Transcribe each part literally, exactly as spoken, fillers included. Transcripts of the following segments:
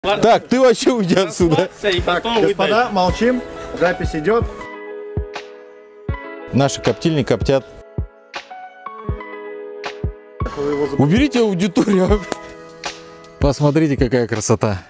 Так, ты вообще уйди отсюда. Так, господа, молчим. Запись идет. Наши коптильни коптят. Уберите аудиторию. Посмотрите, какая красота.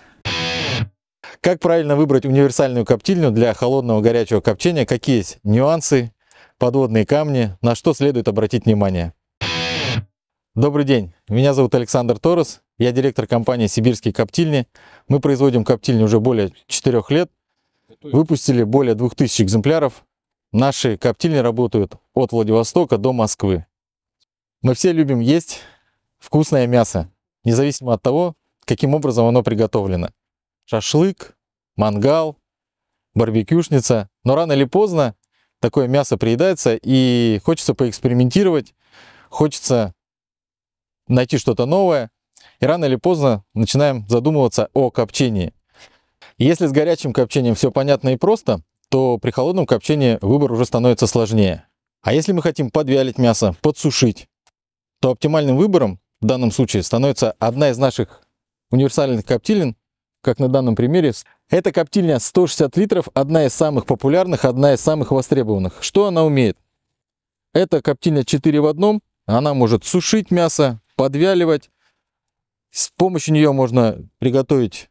Как правильно выбрать универсальную коптильню для холодного горячего копчения? Какие есть нюансы, подводные камни, на что следует обратить внимание? Добрый день, меня зовут Александр Торос, я директор компании «Сибирские коптильни». Мы производим коптильни уже более четырёх лет, выпустили более двух тысяч экземпляров. Наши коптильни работают от Владивостока до Москвы. Мы все любим есть вкусное мясо, независимо от того, каким образом оно приготовлено. Шашлык, мангал, барбекюшница. Но рано или поздно такое мясо приедается, и хочется поэкспериментировать, хочется найти что-то новое. И рано или поздно начинаем задумываться о копчении. И если с горячим копчением все понятно и просто, то при холодном копчении выбор уже становится сложнее. А если мы хотим подвялить мясо, подсушить, то оптимальным выбором в данном случае становится одна из наших универсальных коптилен, как на данном примере. Это коптильня сто шестьдесят литров, одна из самых популярных, одна из самых востребованных. Что она умеет? Это коптильня четыре в одном, она может сушить мясо, подвяливать. С помощью нее можно приготовить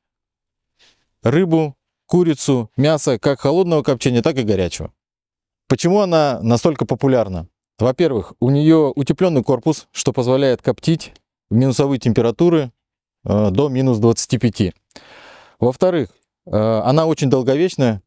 рыбу, курицу, мясо, как холодного копчения, так и горячего. Почему она настолько популярна? Во-первых, у нее утепленный корпус, что позволяет коптить в минусовые температуры э, до минус двадцати пяти. Во-вторых, э, она очень долговечная.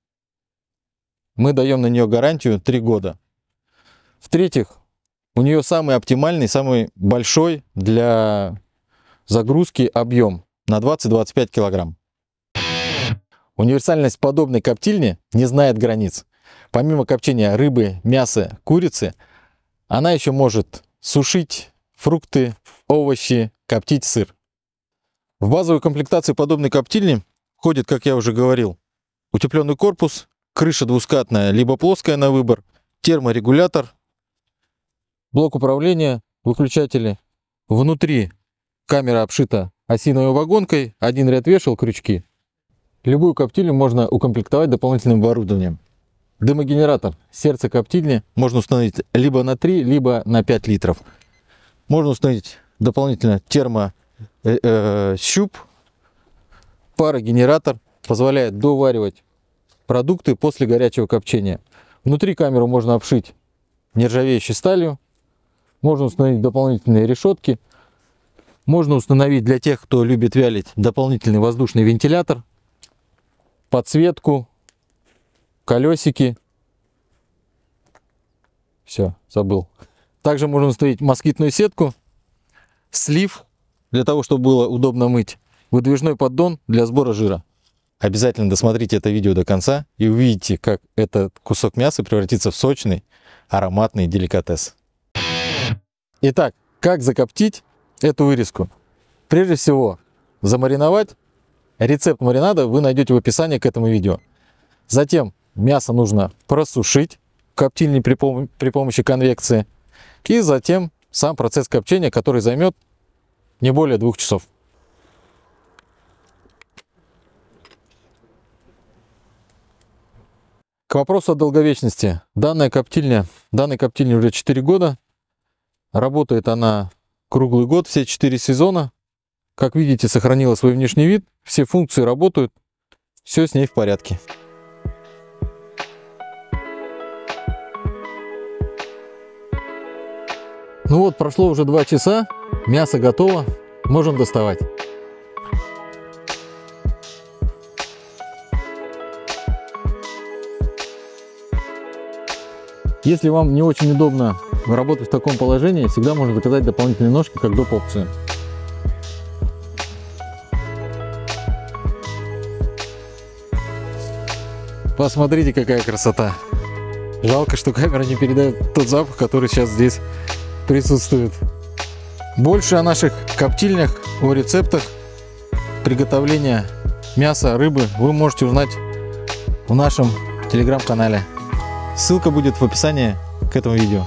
Мы даем на нее гарантию три года. В-третьих, у нее самый оптимальный, самый большой для загрузки объем на двадцать — двадцать пять килограмм. Универсальность подобной коптильни не знает границ. Помимо копчения рыбы, мяса, курицы, она еще может сушить фрукты, овощи, коптить сыр. В базовую комплектацию подобной коптильни входит, как я уже говорил, утепленный корпус, крыша двускатная, либо плоская на выбор, терморегулятор, блок управления, выключатели. Внутри камера обшита осиновой вагонкой, один ряд вешал, крючки. Любую коптильню можно укомплектовать дополнительным оборудованием. Дымогенератор, сердце коптильни, можно установить либо на три, либо на пять литров. Можно установить дополнительно термощуп. Э, э, щуп. Парогенератор позволяет доваривать продукты после горячего копчения. Внутри камеру можно обшить нержавеющей сталью. Можно установить дополнительные решетки. Можно установить для тех, кто любит вялить, дополнительный воздушный вентилятор, подсветку, колесики. Все, забыл. Также можно установить москитную сетку, слив, для того, чтобы было удобно мыть, выдвижной поддон для сбора жира. Обязательно досмотрите это видео до конца и увидите, как этот кусок мяса превратится в сочный, ароматный деликатес. Итак, как закоптить эту вырезку? Прежде всего, замариновать. Рецепт маринада вы найдете в описании к этому видео. Затем мясо нужно просушить в коптильне при, пом при помощи конвекции. И затем сам процесс копчения, который займет не более двух часов. К вопросу о долговечности. Данная коптильня, данной коптильне уже четыре года. Работает она круглый год, все четыре сезона. Как видите, сохранила свой внешний вид. Все функции работают. Все с ней в порядке. Ну вот, прошло уже два часа. Мясо готово. Можем доставать. Если вам не очень удобно работать в таком положении, всегда можно заказать дополнительные ножки как доп. Опцию. Посмотрите, какая красота. Жалко, что камера не передает тот запах, который сейчас здесь присутствует. Больше о наших коптильнях, о рецептах приготовления мяса, рыбы вы можете узнать в нашем телеграм-канале. Ссылка будет в описании к этому видео.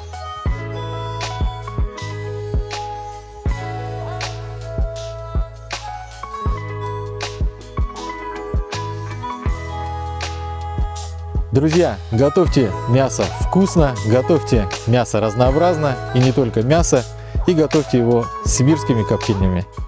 Друзья, готовьте мясо вкусно, готовьте мясо разнообразно, и не только мясо, и готовьте его с сибирскими коптильнями.